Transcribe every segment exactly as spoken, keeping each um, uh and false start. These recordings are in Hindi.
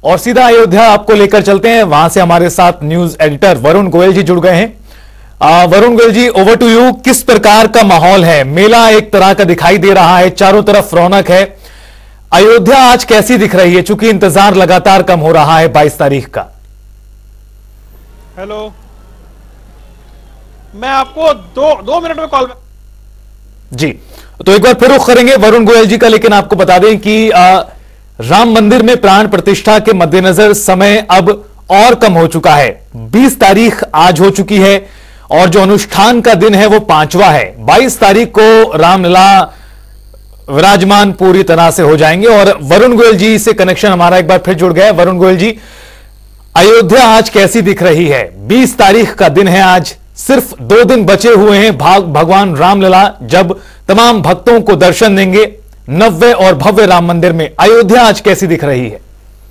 और सीधा अयोध्या आपको लेकर चलते हैं। वहां से हमारे साथ न्यूज एडिटर वरुण गोयल जी जुड़ गए हैं। आ, Varun Goyal ji, over to you. किस प्रकार का माहौल है? मेला एक तरह का दिखाई दे रहा है, चारों तरफ रौनक है। अयोध्या आज कैसी दिख रही है, चूंकि इंतजार लगातार कम हो रहा है बाईस तारीख का? हेलो, मैं आपको दो दो मिनट में कॉल जी, तो एक बार फिर रुख करेंगे वरुण गोयल जी का, लेकिन आपको बता दें कि आ, राम मंदिर में प्राण प्रतिष्ठा के मद्देनजर समय अब और कम हो चुका है। बीस तारीख आज हो चुकी है और जो अनुष्ठान का दिन है वो पांचवा है। बाईस तारीख को रामलला विराजमान पूरी तरह से हो जाएंगे। और वरुण गोयल जी से कनेक्शन हमारा एक बार फिर जुड़ गया है। वरुण गोयल जी, अयोध्या आज कैसी दिख रही है? बीस तारीख का दिन है आज, सिर्फ दो दिन बचे हुए हैं भाग भगवान रामलला जब तमाम भक्तों को दर्शन देंगे नव्य और भव्य राम मंदिर में। अयोध्या आज कैसी दिख रही है?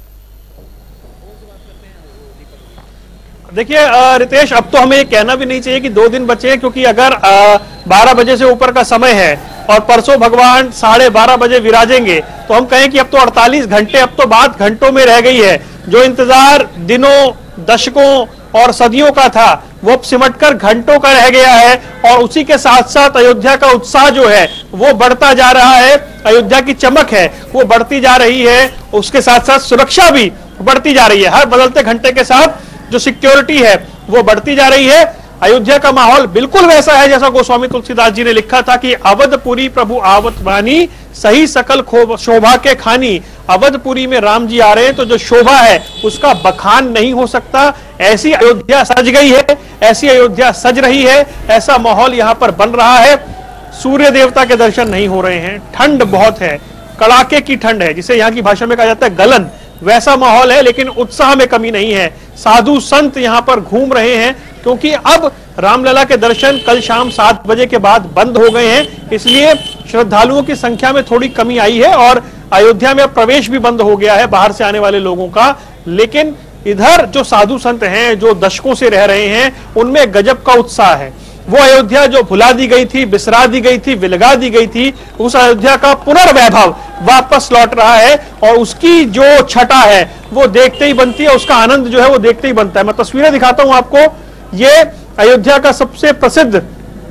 देखिए रितेश, अब तो हमें ये कहना भी नहीं चाहिए कि दो दिन बचे हैं, क्योंकि अगर बारह बजे से ऊपर का समय है और परसों भगवान साढ़े बारह बजे विराजेंगे तो हम कहें कि अब तो अड़तालीस घंटे, अब तो बात घंटों में रह गई है। जो इंतजार दिनों, दशकों और सदियों का था वो सिमटकर घंटों का रह गया है। और उसी के साथ साथ अयोध्या का उत्साह जो है वो बढ़ता जा रहा है, अयोध्या की चमक है वो बढ़ती जा रही है, उसके साथ साथ सुरक्षा भी बढ़ती जा रही है। हर बदलते घंटे के साथ जो सिक्योरिटी है वो बढ़ती जा रही है। अयोध्या का माहौल बिल्कुल वैसा है जैसा गोस्वामी तुलसीदास जी ने लिखा था कि अवधपुरी प्रभु आवत बानी, सही सकल शोभा के खानी। अवधपुरी में राम जी आ रहे हैं तो जो शोभा है उसका बखान नहीं हो सकता। ऐसी अयोध्या सज गई है, ऐसी अयोध्या सज रही है, ऐसा माहौल यहाँ पर बन रहा है। सूर्य देवता के दर्शन नहीं हो रहे हैं, ठंड बहुत है, कड़ाके की ठंड है, जिसे यहाँ की भाषा में कहा जाता है गलन, वैसा माहौल है। लेकिन उत्साह में कमी नहीं है। साधु संत यहाँ पर घूम रहे हैं क्योंकि अब रामलला के दर्शन कल शाम सात बजे के बाद बंद हो गए हैं, इसलिए श्रद्धालुओं की संख्या में थोड़ी कमी आई है और अयोध्या में प्रवेश भी बंद हो गया है बाहर से आने वाले लोगों का। लेकिन इधर जो साधु संत हैं, जो दशकों से रह रहे हैं, उनमें गजब का उत्साह है। वो अयोध्या जो भुला दी गई थी, बिसरा दी गई थी, विलगा दी गई थी, उस अयोध्या का पुनर्वैभव वापस लौट रहा है और उसकी जो छटा है वो देखते ही बनती है, उसका आनंद जो है वो देखते ही बनता है। मैं तस्वीरें दिखाता हूं आपको। ये अयोध्या का सबसे प्रसिद्ध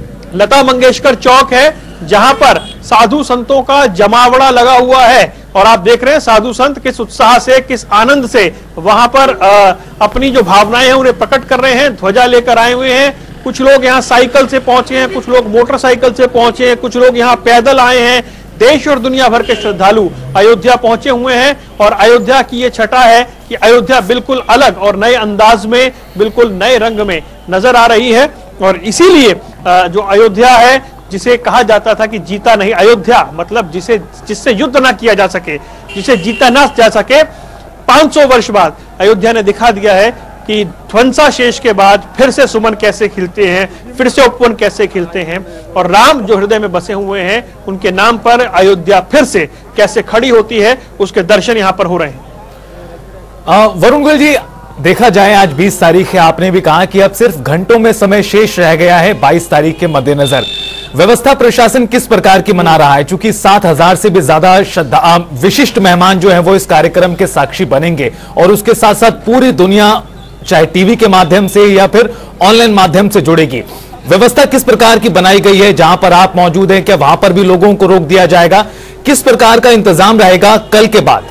लता मंगेशकर चौक है जहां पर साधु संतों का जमावड़ा लगा हुआ है और आप देख रहे हैं साधु संत किस उत्साह से, किस आनंद से वहां पर आ, अपनी जो भावनाएं हैं उन्हें प्रकट कर रहे हैं। ध्वजा लेकर आए हुए हैं, कुछ लोग यहाँ साइकिल से पहुंचे हैं, कुछ लोग मोटरसाइकिल से पहुंचे हैं, कुछ लोग यहाँ पैदल आए हैं। देश और दुनिया भर के श्रद्धालु अयोध्या पहुंचे हुए हैं और अयोध्या की ये छटा है कि अयोध्या बिल्कुल अलग और नए अंदाज में, बिल्कुल नए रंग में नजर आ रही है। और इसीलिए जो अयोध्या है, जिसे कहा जाता था कि जीता नहीं, अयोध्या मतलब जिसे जिससे युद्ध ना किया जा सके, जिसे जीता ना जा सके, पांच सौ वर्ष बाद अयोध्या ने दिखा दिया है कि ध्वंसाशेष के बाद फिर से सुमन कैसे खिलते हैं, फिर से उपवन कैसे खिलते हैं और राम जो हृदय में बसे हुए हैं उनके नाम पर अयोध्या फिर से कैसे खड़ी होती है, उसके दर्शन यहां पर हो रहे हैं। वरुण गोयल जी, देखा जाए आज बीस तारीख है, आपने भी कहा कि अब सिर्फ घंटों में समय शेष रह गया है बाईस तारीख के मद्देनजर। व्यवस्था प्रशासन किस प्रकार की मना रहा है? चूंकि सात हजार से भी ज्यादा श्रद्धा विशिष्ट मेहमान जो है वो इस कार्यक्रम के साक्षी बनेंगे और उसके साथ साथ पूरी दुनिया चाहे टीवी के माध्यम से या फिर ऑनलाइन माध्यम से जुड़ेगी। व्यवस्था किस प्रकार की बनाई गई है? जहां पर आप मौजूद हैं, क्या वहां पर भी लोगों को रोक दिया जाएगा? किस प्रकार का इंतजाम रहेगा कल के बाद?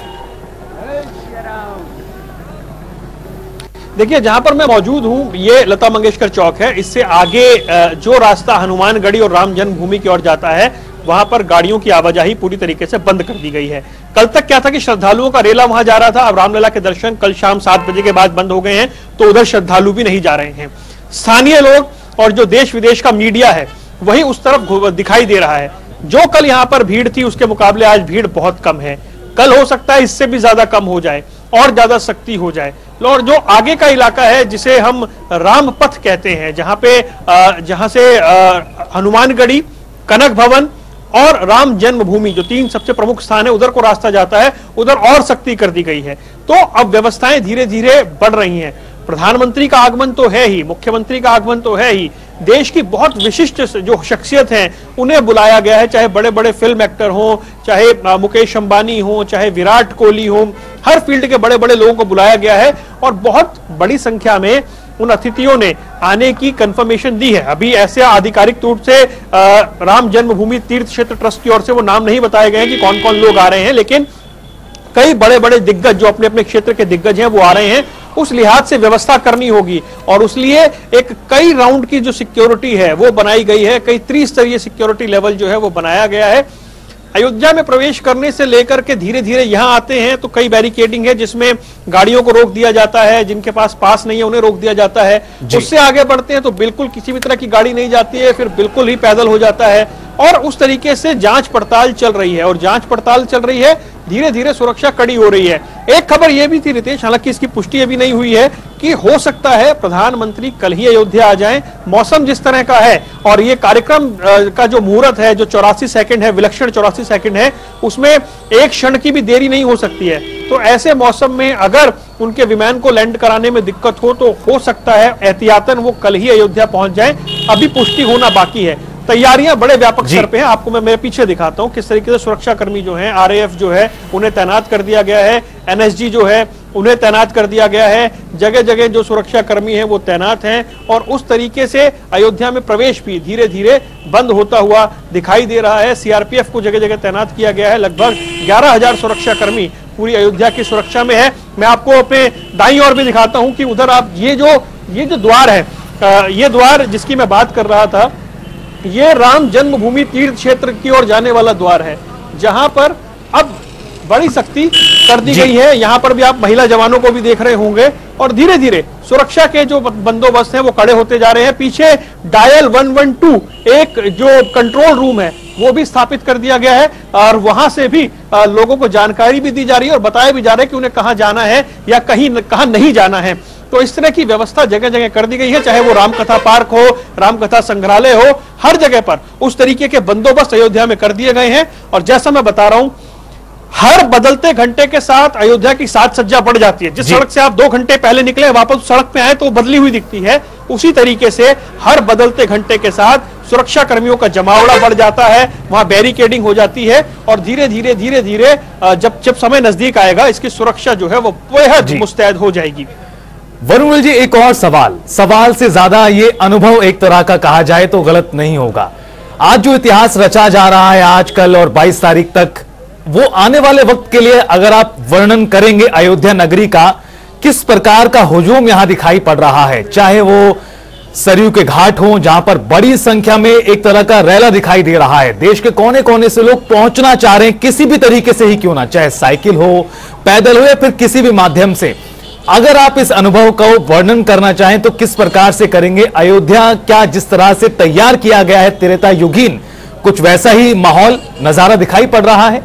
देखिए, जहां पर मैं मौजूद हूं ये लता मंगेशकर चौक है। इससे आगे जो रास्ता हनुमानगढ़ी और राम जन्मभूमि की ओर जाता है वहां पर गाड़ियों की आवाजाही पूरी तरीके से बंद कर दी गई है। कल तक क्या था कि श्रद्धालुओं का रेला वहां जा रहा था, अब रामलला के दर्शन कल शाम सात बजे के बाद बंद हो गए हैं तो उधर श्रद्धालु भी नहीं जा रहे हैं। स्थानीय लोग और जो देश विदेश का मीडिया है वही उस तरफ दिखाई दे रहा है। जो कल यहाँ पर भीड़ थी उसके मुकाबले आज भीड़ बहुत कम है। कल हो सकता है इससे भी ज्यादा कम हो जाए और ज्यादा सख्ती हो जाए। और जो आगे का इलाका है जिसे हम राम पथ कहते हैं, जहां पे जहां से हनुमानगढ़ी, कनक भवन और राम जन्मभूमि जो तीन सबसे प्रमुख स्थान है उधर को रास्ता जाता है, उधर और सख्ती कर दी गई है। तो अब व्यवस्थाएं धीरे धीरे बढ़ रही हैं। प्रधानमंत्री का आगमन तो है ही, मुख्यमंत्री का आगमन तो है ही, देश की बहुत विशिष्ट जो शख्सियत हैं उन्हें बुलाया गया है, चाहे बड़े बड़े फिल्म एक्टर हों, चाहे मुकेश अंबानी हों, चाहे विराट कोहली हों, हर फील्ड के बड़े बड़े लोगों को बुलाया गया है और बहुत बड़ी संख्या में उन अतिथियों ने आने की कंफर्मेशन दी है। अभी ऐसे आधिकारिक रूप से राम जन्मभूमि तीर्थ क्षेत्र ट्रस्ट की ओर से वो नाम नहीं बताए गए हैं कि कौन कौन लोग आ रहे हैं, लेकिन कई बड़े बड़े दिग्गज जो अपने अपने क्षेत्र के दिग्गज हैं वो आ रहे हैं। उस लिहाज से व्यवस्था करनी होगी और उसलिए एक कई राउंड की जो सिक्योरिटी है वो बनाई गई है, कई त्रिस्तरीय सिक्योरिटी लेवल जो है वो बनाया गया है। अयोध्या में प्रवेश करने से लेकर के धीरे धीरे यहां आते हैं तो कई बैरिकेडिंग है जिसमें गाड़ियों को रोक दिया जाता है, जिनके पास पास नहीं है उन्हें रोक दिया जाता है। उससे आगे बढ़ते हैं तो बिल्कुल किसी भी तरह की गाड़ी नहीं जाती है, फिर बिल्कुल ही पैदल हो जाता है और उस तरीके से जांच पड़ताल चल रही है और जांच पड़ताल चल रही है, धीरे धीरे सुरक्षा कड़ी हो रही है। एक खबर यह भी थी रितेश, हालांकि इसकी पुष्टि अभी नहीं हुई है, कि हो सकता है प्रधानमंत्री कल ही अयोध्या आ जाएं। मौसम जिस तरह का है और ये कार्यक्रम का जो मुहूर्त है जो चौरासी सेकंड है, विलक्षण चौरासी सेकंड है, उसमें एक क्षण की भी देरी नहीं हो सकती है। तो ऐसे मौसम में अगर उनके विमान को लैंड कराने में दिक्कत हो तो हो सकता है एहतियातन वो कल ही अयोध्या पहुंच जाएं। अभी पुष्टि होना बाकी है। तैयारियां बड़े व्यापक स्तर पे हैं। आपको मैं मेरे पीछे दिखाता हूं किस तरीके से सुरक्षा कर्मी जो हैं, आरएएफ जो है उन्हें तैनात कर दिया गया है, एनएसजी जो है उन्हें तैनात कर दिया गया है, जगह जगह जो सुरक्षा कर्मी हैं वो तैनात हैं और उस तरीके से अयोध्या में प्रवेश भी धीरे धीरे बंद होता हुआ दिखाई दे रहा है। सीआरपीएफ को जगह जगह तैनात किया गया है। लगभग ग्यारह हजार सुरक्षा कर्मी पूरी अयोध्या की सुरक्षा में है। मैं आपको अपने दाईं ओर भी दिखाता हूं कि उधर आप ये जो ये जो द्वार है, ये द्वार जिसकी मैं बात कर रहा था, ये राम जन्मभूमि तीर्थ क्षेत्र की ओर जाने वाला द्वार है, जहां पर अब बड़ी सख्ती कर दी गई है। यहां पर भी आप महिला जवानों को भी देख रहे होंगे और धीरे धीरे सुरक्षा के जो बंदोबस्त हैं वो खड़े होते जा रहे हैं। पीछे डायल एक सौ बारह एक जो कंट्रोल रूम है वो भी स्थापित कर दिया गया है और वहां से भी लोगों को जानकारी भी दी जा रही है और बताया भी जा रहा है कि उन्हें कहां जाना है या कहीं कहां नहीं जाना है। तो इस तरह की व्यवस्था जगह जगह कर दी गई है, चाहे वो रामकथा पार्क हो, रामकथा संग्रहालय हो, हर जगह पर उस तरीके के बंदोबस्त अयोध्या में कर दिए गए हैं। और जैसा मैं बता रहा हूं, हर बदलते घंटे के साथ अयोध्या की साज सज्जा बढ़ जाती है। जिस सड़क से आप दो घंटे पहले निकले वापस सड़क पे आए तो बदली हुई दिखती है, उसी तरीके से हर बदलते घंटे के साथ सुरक्षा कर्मियों का जमावड़ा बढ़ जाता है, वहां बैरिकेडिंग हो जाती है और धीरे धीरे धीरे धीरे जब जब समय नजदीक आएगा इसकी सुरक्षा जो है वो बेहद मुस्तैद हो जाएगी। वरुण जी, एक और सवाल सवाल से ज्यादा ये अनुभव एक तरह का कहा जाए तो गलत नहीं होगा। आज जो इतिहास रचा जा रहा है आज कल और बाईस तारीख तक, वो आने वाले वक्त के लिए अगर आप वर्णन करेंगे अयोध्या नगरी का, किस प्रकार का हुजूम यहां दिखाई पड़ रहा है, चाहे वो सरयू के घाट हो जहां पर बड़ी संख्या में एक तरह का रैला दिखाई दे रहा है, देश के कोने कोने से लोग पहुंचना चाह रहे हैं किसी भी तरीके से ही क्यों ना, चाहे साइकिल हो, पैदल हो या फिर किसी भी माध्यम से। अगर आप इस अनुभव का वर्णन करना चाहें तो किस प्रकार से करेंगे? अयोध्या क्या जिस तरह से तैयार किया गया है त्रेता युगीन, कुछ वैसा ही माहौल नजारा दिखाई पड़ रहा है?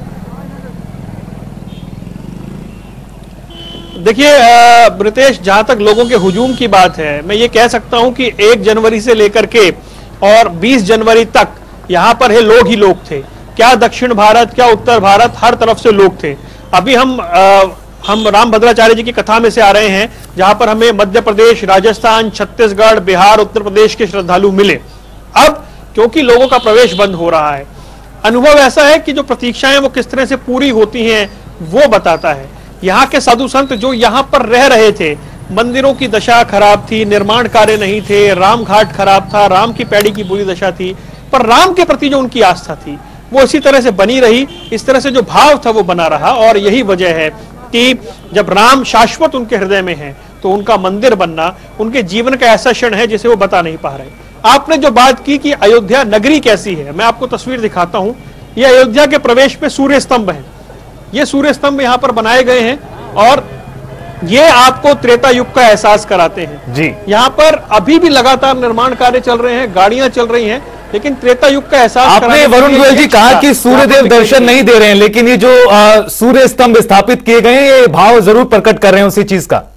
देखिए ब्रितेश, जहां तक लोगों के हुजूम की बात है, मैं ये कह सकता हूं कि एक जनवरी से लेकर के और बीस जनवरी तक यहां पर है लोग ही लोग थे। क्या दक्षिण भारत, क्या उत्तर भारत, हर तरफ से लोग थे। अभी हम आ, हम राम भद्राचार्य जी की कथा में से आ रहे हैं जहां पर हमें मध्य प्रदेश, राजस्थान, छत्तीसगढ़, बिहार, उत्तर प्रदेश के श्रद्धालु मिले। अब क्योंकि लोगों का प्रवेश बंद हो रहा है, अनुभव ऐसा है कि जो प्रतीक्षाएं वो किस तरह से पूरी होती हैं वो बताता है। यहाँ के साधु संत जो यहाँ पर रह रहे थे, मंदिरों की दशा खराब थी, निर्माण कार्य नहीं थे, राम घाट खराब था, राम की पैड़ी की बुरी दशा थी, पर राम के प्रति जो उनकी आस्था थी वो इसी तरह से बनी रही, इस तरह से जो भाव था वो बना रहा। और यही वजह है कि जब राम शाश्वत उनके हृदय में है तो उनका मंदिर बनना उनके जीवन का ऐसा क्षण है जिसे वो बता नहीं पा रहे। आपने जो बात की कि अयोध्या नगरी कैसी है, मैं आपको तस्वीर दिखाता हूं। ये अयोध्या के प्रवेश पे सूर्य स्तंभ है, ये सूर्य स्तंभ यहां पर बनाए गए हैं और ये आपको त्रेता युग का एहसास कराते हैं जी। यहाँ पर अभी भी लगातार निर्माण कार्य चल रहे हैं, गाड़ियां चल रही हैं, लेकिन त्रेता युग का एहसास आपने वरुण गोयल जी कहा कि सूर्यदेव दर्शन नहीं दे रहे हैं, लेकिन ये जो आ, सूर्य स्तंभ स्थापित किए गए हैं ये भाव जरूर प्रकट कर रहे हैं उसी चीज का।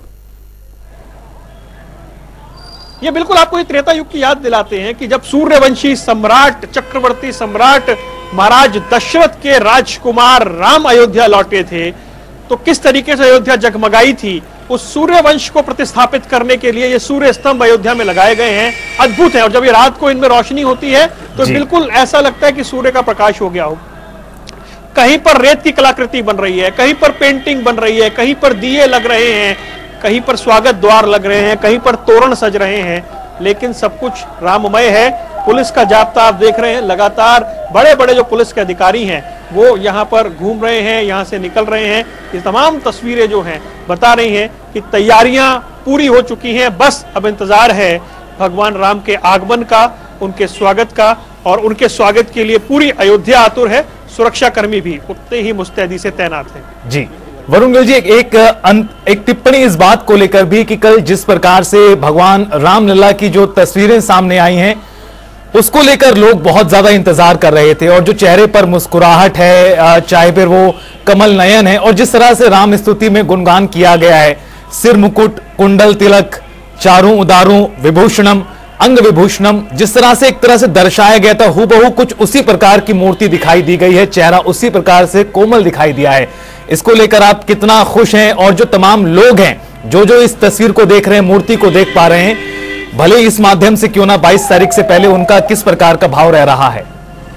ये बिल्कुल आपको ये त्रेता युग की याद दिलाते हैं कि जब सूर्यवंशी सम्राट, चक्रवर्ती सम्राट महाराज दशरथ के राजकुमार राम अयोध्या लौटे थे तो किस तरीके से अयोध्या जगमगाई थी, उस सूर्य वंश को प्रतिस्थापित करने के लिए ये सूर्य स्तंभ अयोध्या में लगाए गए हैं, अद्भुत है। और जब ये रात को इनमें रोशनी होती है तो बिल्कुल ऐसा लगता है कि सूर्य का प्रकाश हो गया हो। कहीं पर रेत की कलाकृति बन रही है, कहीं पर पेंटिंग बन रही है, कहीं पर दिए लग रहे हैं, कहीं पर स्वागत द्वार लग रहे हैं, कहीं पर तोरण सज रहे हैं, लेकिन सब कुछ राममय है। पुलिस का जाब्ता आप देख रहे हैं, लगातार बड़े बड़े जो पुलिस के अधिकारी हैं वो यहाँ पर घूम रहे हैं, यहाँ से निकल रहे हैं। ये तमाम तस्वीरें जो हैं बता रही हैं कि तैयारियां पूरी हो चुकी हैं, बस अब इंतजार है भगवान राम के आगमन का, उनके स्वागत का, और उनके स्वागत के लिए पूरी अयोध्या आतुर है। सुरक्षा कर्मी भी उतने ही मुस्तैदी से तैनात हैं। जी वरुण गोयल जी, एक एक, एक टिप्पणी इस बात को लेकर भी कि कल जिस प्रकार से भगवान रामलला की जो तस्वीरें सामने आई हैं उसको लेकर लोग बहुत ज्यादा इंतजार कर रहे थे, और जो चेहरे पर मुस्कुराहट है, चाहे फिर वो कमल नयन है, और जिस तरह से राम स्तुति में गुणगान किया गया है, सिर मुकुट, कुंडल तिलक, चारों उदारों विभूषणम, अंग विभूषणम, जिस तरह से एक तरह से दर्शाया गया था, हूबहू कुछ उसी प्रकार की मूर्ति दिखाई दी गई है, चेहरा उसी प्रकार से कोमल दिखाई दिया है। इसको लेकर आप कितना खुश हैं, और जो तमाम लोग हैं जो जो इस तस्वीर को देख रहे हैं, मूर्ति को देख पा रहे हैं, भले इस माध्यम से क्यों ना, बाईस तारीख से पहले उनका किस प्रकार का भाव रह रहा है?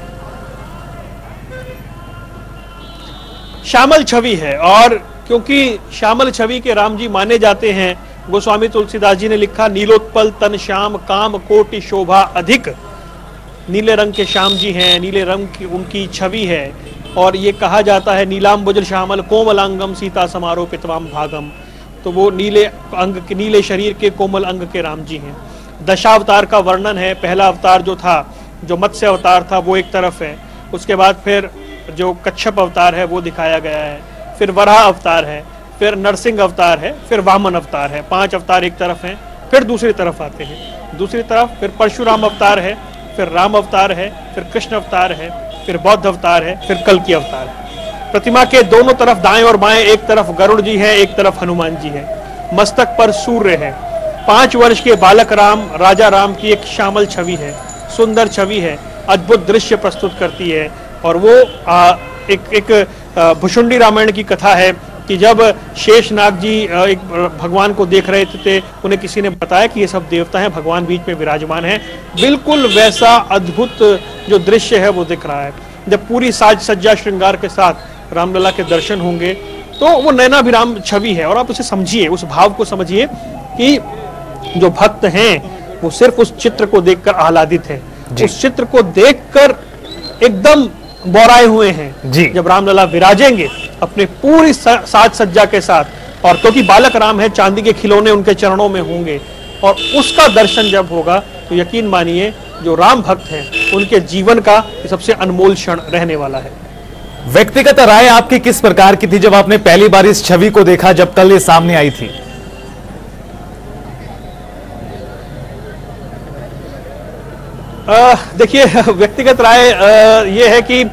श्यामल छवि है, और क्योंकि श्यामल छवि के राम जी माने जाते हैं, गोस्वामी तुलसीदास जी ने लिखा, नीलोत्पल तन श्याम काम कोटि शोभा अधिक। नीले रंग के श्याम जी हैं, नीले रंग की उनकी छवि है, और ये कहा जाता है नीलांबुज श्यामल कोमलांगम सीता समारोह पितवाम भागम। तो वो नीले अंग के, नीले शरीर के कोमल अंग के राम जी हैं। दशावतार का वर्णन है। पहला अवतार जो था, जो मत्स्य अवतार था, वो एक तरफ है, उसके बाद फिर जो कच्छप अवतार है वो दिखाया गया है, फिर वराह अवतार है, फिर नरसिंह अवतार है, फिर वामन अवतार है। पांच अवतार एक तरफ हैं, फिर दूसरी तरफ आते हैं, दूसरी तरफ फिर परशुराम अवतार है, फिर राम अवतार है, फिर कृष्ण अवतार है, फिर बौद्ध अवतार है, फिर कल्कि अवतार है। प्रतिमा के दोनों तरफ दाएं और बाएं, एक तरफ गरुड़ जी है, एक तरफ हनुमान जी है, मस्तक पर सूर्य है। पांच वर्ष के बालक राम, राजा राम की एक श्यामल छवि है, सुंदर छवि है, अद्भुत दृश्य प्रस्तुत करती है। और वो आ, एक एक भुषुंडी रामायण की कथा है कि जब शेषनाग जी एक भगवान को देख रहे थे, उन्हें किसी ने बताया कि ये सब देवता हैं, भगवान बीच में विराजमान है। बिल्कुल वैसा अद्भुत जो दृश्य है वो दिख रहा है। जब पूरी साज सज्जा श्रृंगार के साथ रामलला के दर्शन होंगे तो वो नैनाभिराम छवि है। और आप उसे समझिए, उस भाव को समझिए कि जो भक्त हैं वो सिर्फ उस चित्र को देखकर आह्लादित है, उस चित्र को देखकर एकदम बौराए हुए हैं जी। जब रामलला विराजेंगे अपने पूरी साज सज्जा के साथ, और क्योंकि बालक राम है, चांदी के खिलौने उनके चरणों में होंगे, और उसका दर्शन जब होगा तो यकीन मानिए जो राम भक्त हैं उनके जीवन का सबसे अनमोल क्षण रहने वाला है। व्यक्तिगत राय आपकी किस प्रकार की थी जब आपने पहली बार इस छवि को देखा, जब कल ये सामने आई थी? देखिए, व्यक्तिगत राय ये है कि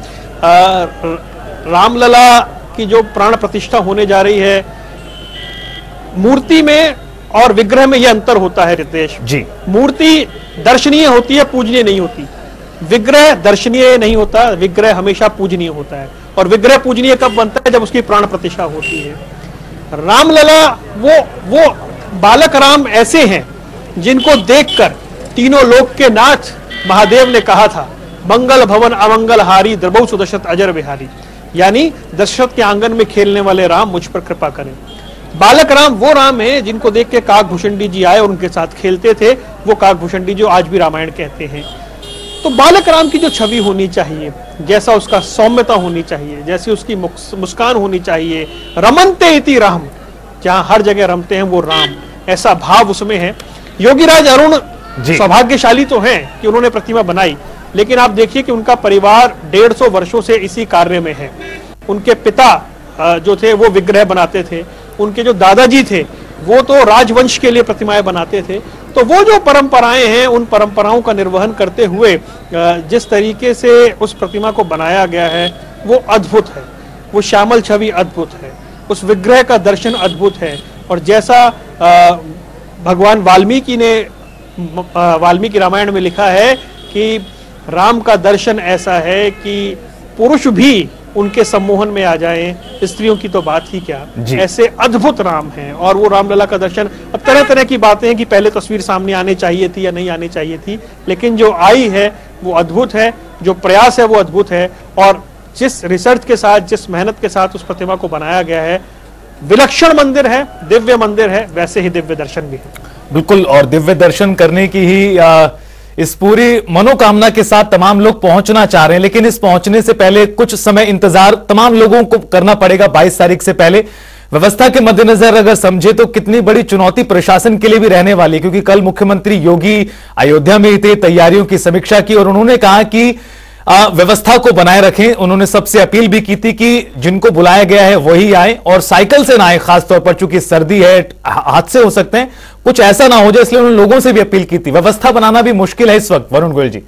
रामलला की जो प्राण प्रतिष्ठा होने जा रही है, मूर्ति में और विग्रह में यह अंतर होता है रितेश जी। मूर्ति दर्शनीय होती है, पूजनीय नहीं होती। विग्रह दर्शनीय नहीं होता, विग्रह हमेशा पूजनीय होता है। और विग्रह पूजनीय कब बनता है? जब उसकी प्राण प्रतिष्ठा होती है। रामलला वो वो बालक राम ऐसे हैं जिनको देखकर तीनों लोक के नाथ महादेव ने कहा था, मंगल भवन अमंगल हारी द्रबौ सुदशरथ अजर बिहारी, यानी दशरथ के आंगन में खेलने वाले राम मुझ पर कृपा करें। बालक राम वो राम है जिनको देख के काकभूषणी जी आए और उनके साथ खेलते थे, वो काकभूषणी जो आज भी रामायण कहते हैं। तो बालक राम की जो छवि होनी चाहिए, जैसा उसका सौम्यता होनी चाहिए, जैसी उसकी मुस्कान होनी चाहिए, रमनते इति राम, जहां हर जगह रमते हैं वो राम, ऐसा भाव उसमें है। योगीराज अरुण सौभाग्यशाली तो हैं कि उन्होंने प्रतिमा बनाई, लेकिन आप देखिए कि उनका परिवार डेढ़ सौ वर्षों से इसी कार्य में है। उनके पिता जो थे वो विग्रह बनाते थे, उनके जो दादाजी थे वो तो राजवंश के लिए प्रतिमाएं बनाते थे। तो वो जो परंपराएं हैं, उन परंपराओं का निर्वहन करते हुए जिस तरीके से उस प्रतिमा को बनाया गया है वो अद्भुत है। वो श्यामल छवि अद्भुत है, उस विग्रह का दर्शन अद्भुत है। और जैसा भगवान वाल्मीकि ने वाल्मीकि रामायण में लिखा है कि राम का दर्शन ऐसा है कि पुरुष भी उनके सम्मोहन में आ जाएं, स्त्रियों की तो बात ही क्या। ऐसे अद्भुत राम हैं और वो रामलला का दर्शन, अब तरह तरह की बातें हैं कि पहले तस्वीर सामने आनी चाहिए थी या नहीं आनी चाहिए थी, लेकिन जो आई है वो अद्भुत है, जो प्रयास है वो अद्भुत है, और जिस रिसर्च के साथ, जिस मेहनत के साथ उस प्रतिमा को बनाया गया है, विलक्षण मंदिर है, दिव्य मंदिर है, वैसे ही दिव्य दर्शन भी है। बिल्कुल, और दिव्य दर्शन करने की ही आ, इस पूरी मनोकामना के साथ तमाम लोग पहुंचना चाह रहे हैं, लेकिन इस पहुंचने से पहले कुछ समय इंतजार तमाम लोगों को करना पड़ेगा। बाईस तारीख से पहले व्यवस्था के मद्देनजर अगर समझे तो कितनी बड़ी चुनौती प्रशासन के लिए भी रहने वाली है, क्योंकि कल मुख्यमंत्री योगी अयोध्या में थे, तैयारियों की समीक्षा की और उन्होंने कहा कि आ, व्यवस्था को बनाए रखें। उन्होंने सबसे अपील भी की थी कि जिनको बुलाया गया है वही आए और साइकिल से ना आए, खासतौर पर चूंकि सर्दी है, हादसे हो सकते हैं, कुछ ऐसा ना हो जाए, इसलिए उन्होंने लोगों से भी अपील की थी। व्यवस्था बनाना भी मुश्किल है इस वक्त, वरुण गोयल जी।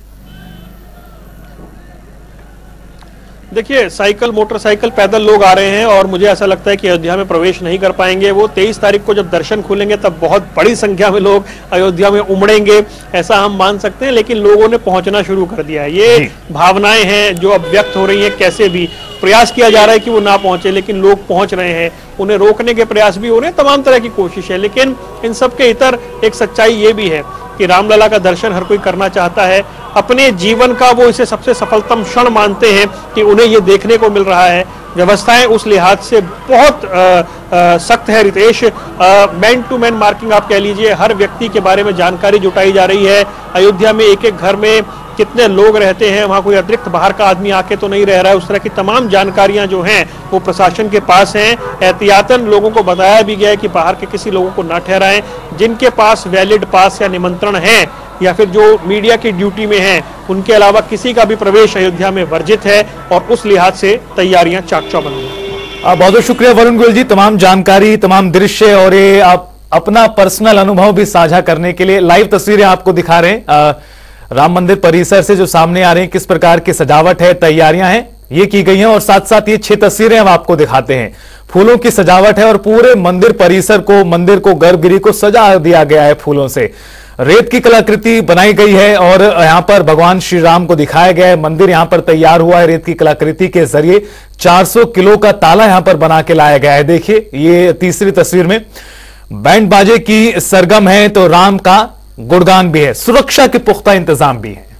देखिए, साइकिल, मोटरसाइकिल, पैदल लोग आ रहे हैं और मुझे ऐसा लगता है कि अयोध्या में प्रवेश नहीं कर पाएंगे। वो तेईस तारीख को जब दर्शन खुलेंगे तब बहुत बड़ी संख्या में लोग अयोध्या में उमड़ेंगे, ऐसा हम मान सकते हैं, लेकिन लोगों ने पहुंचना शुरू कर दिया है। ये भावनाएं हैं जो अब व्यक्त हो रही हैं, कैसे भी प्रयास किया जा रहा है कि वो ना पहुंचे, लेकिन लोग पहुंच रहे हैं, उन्हें रोकने के प्रयास भी हो रहे हैं, तमाम तरह की कोशिश है। लेकिन इन सब के इतर एक सच्चाई ये भी है कि रामलला का दर्शन हर कोई करना चाहता है। अपने जीवन का वो इसे सबसे सफलतम क्षण मानते हैं कि उन्हें ये देखने को मिल रहा है। व्यवस्थाएं उस लिहाज से बहुत आ, आ, सख्त है Ritesh. Man to man marking आप कह लीजिए, हर व्यक्ति के बारे में जानकारी जुटाई जा रही है। अयोध्या में एक एक घर में कितने लोग रहते हैं, वहां कोई अतिरिक्त बाहर का आदमी आके तो नहीं रह रहा है, उस तरह की तमाम जानकारियां जो हैं वो प्रशासन के पास हैं। एहतियातन लोगों को बताया भी गया है कि बाहर के किसी लोगों को ना ठहराएं। जिनके पास वैलिड पास या निमंत्रण है या फिर जो मीडिया की ड्यूटी में हैं, उनके अलावा किसी का भी प्रवेश अयोध्या में वर्जित है और उस लिहाज से तैयारियां चाक चौबंद हैं। बहुत बहुत शुक्रिया वरुण गोयल जी, तमाम जानकारी, तमाम दृश्य और ये आप अपना पर्सनल अनुभव भी साझा करने के लिए। लाइव तस्वीरें आपको दिखा रहे हैं आ, राम मंदिर परिसर से जो सामने आ रहे हैं, किस प्रकार की सजावट है, तैयारियां हैं ये की गई हैं, और साथ साथ ये छह तस्वीरें हम आपको दिखाते हैं। फूलों की सजावट है और पूरे मंदिर परिसर को, मंदिर को, गर्भगृह को सजा दिया गया है फूलों से। रेत की कलाकृति बनाई गई है और यहां पर भगवान श्री राम को दिखाया गया है। मंदिर यहां पर तैयार हुआ है रेत की कलाकृति के जरिए। चार सौ किलो का ताला यहां पर बना के लाया गया है। देखिए ये तीसरी तस्वीर में बैंड बाजे की सरगम है तो राम का गुणगान भी है। सुरक्षा के पुख्ता इंतजाम भी है।